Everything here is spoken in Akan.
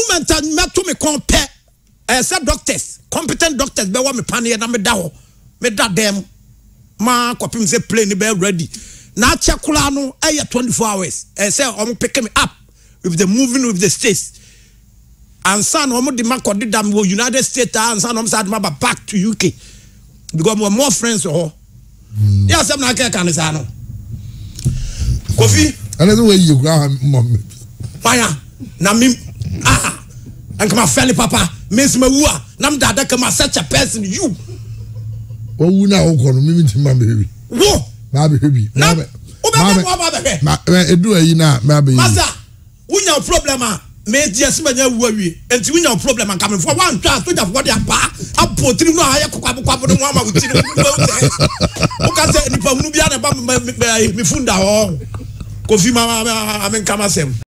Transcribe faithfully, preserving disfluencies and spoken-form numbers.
moment I met to me compare eh say doctors competent doctors be wa me panel na me da ho me da dem ma Kofi say plane be ready na check kula no eh twenty-four hours eh say om pick me up with the moving with the states and son om di ma kodi dam wo United States and son om sad ma back to U K because we more friends oh yeah some na ke kan say no Kofi and the way you go mom fire na me ah and come fell papa miss me wua nam dada come such a person you o wu na o ko no me nti ma baby wo ma baby na o be ma ba be ma edu ayi na ma baby masa wunya problem a me just manya wu awie enti wunya problem am for one twa so for the pa apotri no aye kokwa kokwa no ama wuti no o ka se ni pa hunu bia na ba me funda ho Kofi ma ma ma kama sem